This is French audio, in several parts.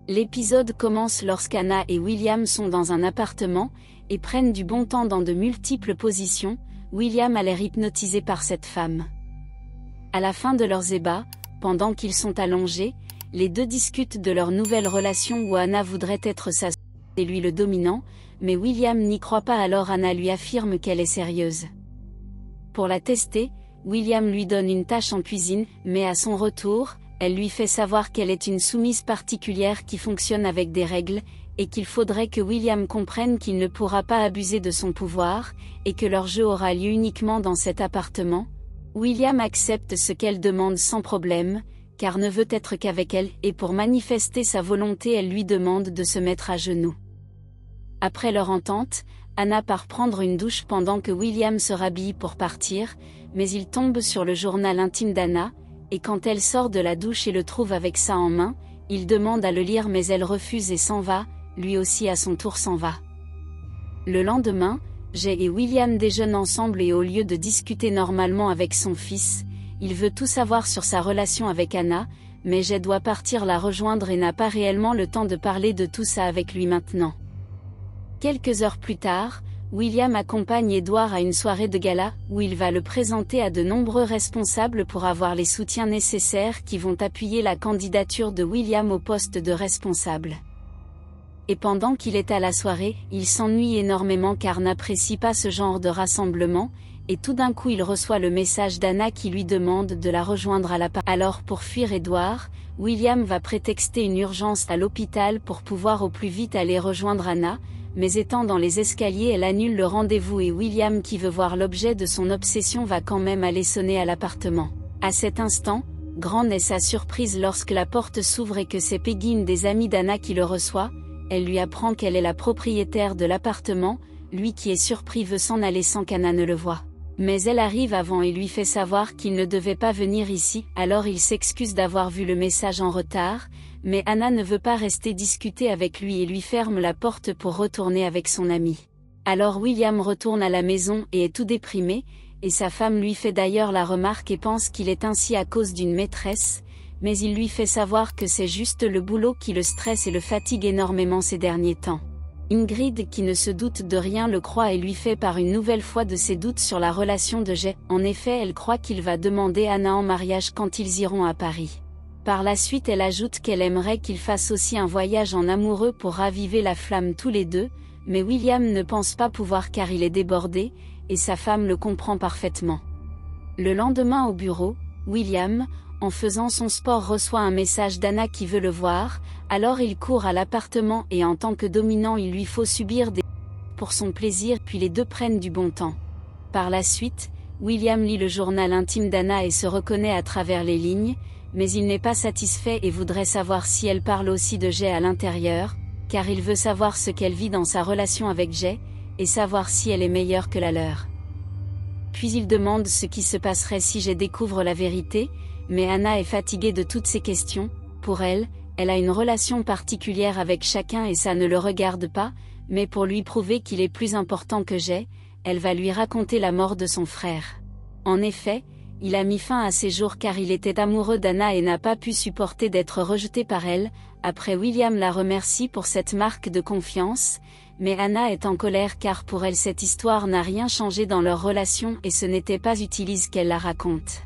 L'épisode commence lorsqu'Anna et William sont dans un appartement, et prennent du bon temps dans de multiples positions. William a l'air hypnotisé par cette femme. À la fin de leurs ébats, pendant qu'ils sont allongés, les deux discutent de leur nouvelle relation où Anna voudrait être sa et lui le dominant, mais William n'y croit pas, alors Anna lui affirme qu'elle est sérieuse. Pour la tester, William lui donne une tâche en cuisine, mais à son retour, elle lui fait savoir qu'elle est une soumise particulière qui fonctionne avec des règles, et qu'il faudrait que William comprenne qu'il ne pourra pas abuser de son pouvoir, et que leur jeu aura lieu uniquement dans cet appartement. William accepte ce qu'elle demande sans problème, car ne veut être qu'avec elle, et pour manifester sa volonté elle lui demande de se mettre à genoux. Après leur entente, Anna part prendre une douche pendant que William se rhabille pour partir, mais il tombe sur le journal intime d'Anna, et quand elle sort de la douche et le trouve avec ça en main, il demande à le lire mais elle refuse et s'en va, lui aussi à son tour s'en va. Le lendemain, Jay et William déjeunent ensemble et au lieu de discuter normalement avec son fils, il veut tout savoir sur sa relation avec Anna, mais Jay doit partir la rejoindre et n'a pas réellement le temps de parler de tout ça avec lui maintenant. Quelques heures plus tard, William accompagne Edward à une soirée de gala, où il va le présenter à de nombreux responsables pour avoir les soutiens nécessaires qui vont appuyer la candidature de William au poste de responsable. Et pendant qu'il est à la soirée, il s'ennuie énormément car n'apprécie pas ce genre de rassemblement, et tout d'un coup il reçoit le message d'Anna qui lui demande de la rejoindre à l'appart. Alors pour fuir Edward, William va prétexter une urgence à l'hôpital pour pouvoir au plus vite aller rejoindre Anna, mais étant dans les escaliers elle annule le rendez-vous et William qui veut voir l'objet de son obsession va quand même aller sonner à l'appartement. À cet instant, grande est sa surprise lorsque la porte s'ouvre et que c'est Peggy, une des amies d'Anna qui le reçoit. Elle lui apprend qu'elle est la propriétaire de l'appartement, lui qui est surpris veut s'en aller sans qu'Anna ne le voie. Mais elle arrive avant et lui fait savoir qu'il ne devait pas venir ici, alors il s'excuse d'avoir vu le message en retard, mais Anna ne veut pas rester discuter avec lui et lui ferme la porte pour retourner avec son ami. Alors William retourne à la maison et est tout déprimé, et sa femme lui fait d'ailleurs la remarque et pense qu'il est ainsi à cause d'une maîtresse, mais il lui fait savoir que c'est juste le boulot qui le stresse et le fatigue énormément ces derniers temps. Ingrid, qui ne se doute de rien, le croit et lui fait part une nouvelle fois de ses doutes sur la relation de Jay. En effet, elle croit qu'il va demander Anna en mariage quand ils iront à Paris. Par la suite, elle ajoute qu'elle aimerait qu'ils fassent aussi un voyage en amoureux pour raviver la flamme tous les deux, mais William ne pense pas pouvoir car il est débordé, et sa femme le comprend parfaitement. Le lendemain au bureau, William, en faisant son sport, reçoit un message d'Anna qui veut le voir, alors il court à l'appartement et en tant que dominant il lui faut subir des pour son plaisir puis les deux prennent du bon temps. Par la suite, William lit le journal intime d'Anna et se reconnaît à travers les lignes, mais il n'est pas satisfait et voudrait savoir si elle parle aussi de Jay à l'intérieur, car il veut savoir ce qu'elle vit dans sa relation avec Jay, et savoir si elle est meilleure que la leur. Puis il demande ce qui se passerait si Jay découvre la vérité, mais Anna est fatiguée de toutes ces questions. Pour elle, elle a une relation particulière avec chacun et ça ne le regarde pas, mais pour lui prouver qu'il est plus important que Jay, elle va lui raconter la mort de son frère. En effet, il a mis fin à ses jours car il était amoureux d'Anna et n'a pas pu supporter d'être rejeté par elle. Après, William la remercie pour cette marque de confiance, mais Anna est en colère car pour elle cette histoire n'a rien changé dans leur relation et ce n'était pas utile qu'elle la raconte.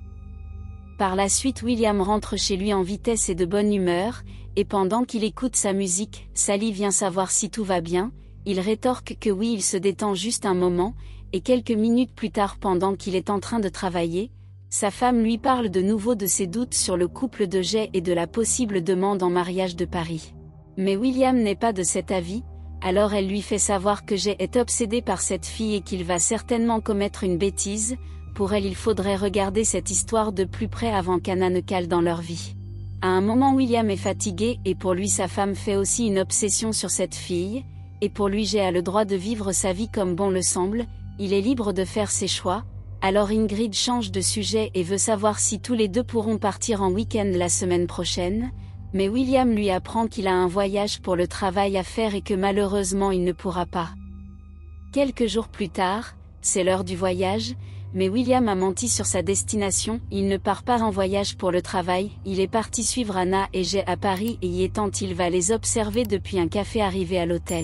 Par la suite, William rentre chez lui en vitesse et de bonne humeur, et pendant qu'il écoute sa musique, Sally vient savoir si tout va bien. Il rétorque que oui, il se détend juste un moment, et quelques minutes plus tard pendant qu'il est en train de travailler, sa femme lui parle de nouveau de ses doutes sur le couple de Jay et de la possible demande en mariage de Paris. Mais William n'est pas de cet avis, alors elle lui fait savoir que Jay est obsédé par cette fille et qu'il va certainement commettre une bêtise. Pour elle, il faudrait regarder cette histoire de plus près avant qu'Anna ne cale dans leur vie. À un moment, William est fatigué et pour lui sa femme fait aussi une obsession sur cette fille, et pour lui Jay a le droit de vivre sa vie comme bon le semble, il est libre de faire ses choix. Alors Ingrid change de sujet et veut savoir si tous les deux pourront partir en week-end la semaine prochaine, mais William lui apprend qu'il a un voyage pour le travail à faire et que malheureusement il ne pourra pas. Quelques jours plus tard, c'est l'heure du voyage, mais William a menti sur sa destination, il ne part pas en voyage pour le travail, il est parti suivre Anna et Jay à Paris et y étant il va les observer depuis un café arrivé à l'hôtel.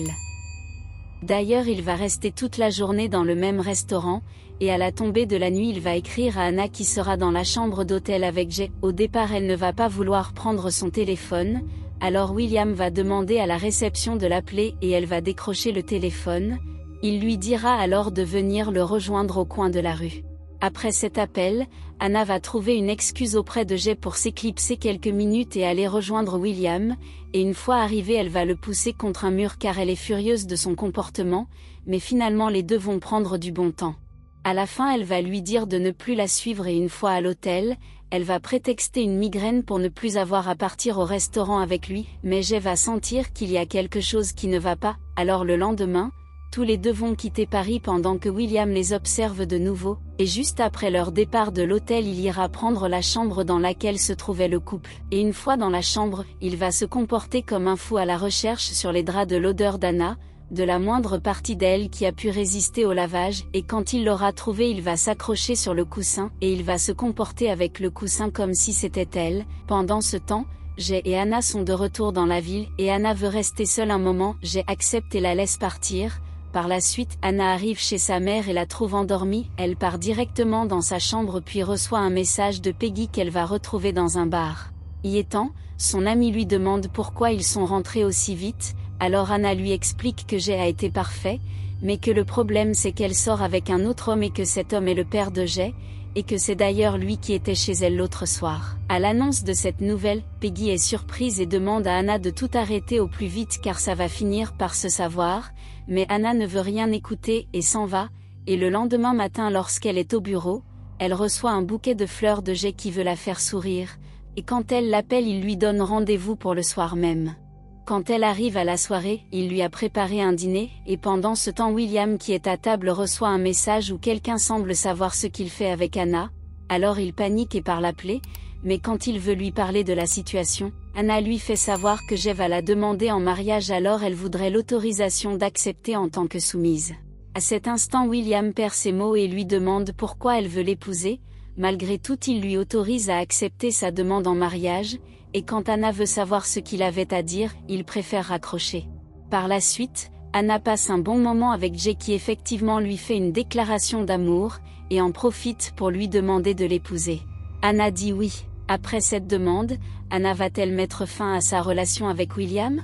D'ailleurs il va rester toute la journée dans le même restaurant, et à la tombée de la nuit il va écrire à Anna qui sera dans la chambre d'hôtel avec Jay. Au départ elle ne va pas vouloir prendre son téléphone, alors William va demander à la réception de l'appeler et elle va décrocher le téléphone, il lui dira alors de venir le rejoindre au coin de la rue. Après cet appel, Anna va trouver une excuse auprès de Jay pour s'éclipser quelques minutes et aller rejoindre William, et une fois arrivée elle va le pousser contre un mur car elle est furieuse de son comportement, mais finalement les deux vont prendre du bon temps. À la fin elle va lui dire de ne plus la suivre et une fois à l'hôtel, elle va prétexter une migraine pour ne plus avoir à partir au restaurant avec lui, mais Jay va sentir qu'il y a quelque chose qui ne va pas, alors le lendemain, tous les deux vont quitter Paris pendant que William les observe de nouveau, et juste après leur départ de l'hôtel il ira prendre la chambre dans laquelle se trouvait le couple. Et une fois dans la chambre, il va se comporter comme un fou à la recherche sur les draps de l'odeur d'Anna, de la moindre partie d'elle qui a pu résister au lavage, et quand il l'aura trouvée il va s'accrocher sur le coussin, et il va se comporter avec le coussin comme si c'était elle. Pendant ce temps, Jay et Anna sont de retour dans la ville, et Anna veut rester seule un moment, Jay accepte et la laisse partir. Par la suite, Anna arrive chez sa mère et la trouve endormie, elle part directement dans sa chambre puis reçoit un message de Peggy qu'elle va retrouver dans un bar. Y étant, son amie lui demande pourquoi ils sont rentrés aussi vite, alors Anna lui explique que Jay a été parfait, mais que le problème c'est qu'elle sort avec un autre homme et que cet homme est le père de Jay, et que c'est d'ailleurs lui qui était chez elle l'autre soir. À l'annonce de cette nouvelle, Peggy est surprise et demande à Anna de tout arrêter au plus vite car ça va finir par se savoir, mais Anna ne veut rien écouter et s'en va, et le lendemain matin lorsqu'elle est au bureau, elle reçoit un bouquet de fleurs de Jay qui veut la faire sourire, et quand elle l'appelle il lui donne rendez-vous pour le soir même. Quand elle arrive à la soirée, il lui a préparé un dîner, et pendant ce temps William qui est à table reçoit un message où quelqu'un semble savoir ce qu'il fait avec Anna, alors il panique et part l'appeler, mais quand il veut lui parler de la situation, Anna lui fait savoir que Jay va la demander en mariage alors elle voudrait l'autorisation d'accepter en tant que soumise. À cet instant William perd ses mots et lui demande pourquoi elle veut l'épouser, malgré tout il lui autorise à accepter sa demande en mariage, et quand Anna veut savoir ce qu'il avait à dire, il préfère raccrocher. Par la suite, Anna passe un bon moment avec Jay qui effectivement lui fait une déclaration d'amour, et en profite pour lui demander de l'épouser. Anna dit oui. Après cette demande, Anna va-t-elle mettre fin à sa relation avec William?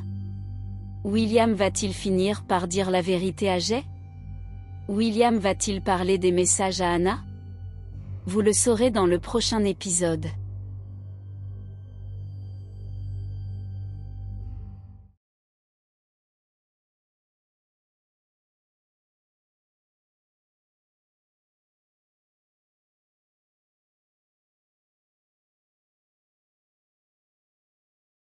William va-t-il finir par dire la vérité à Jay? William va-t-il parler des messages à Anna? Vous le saurez dans le prochain épisode.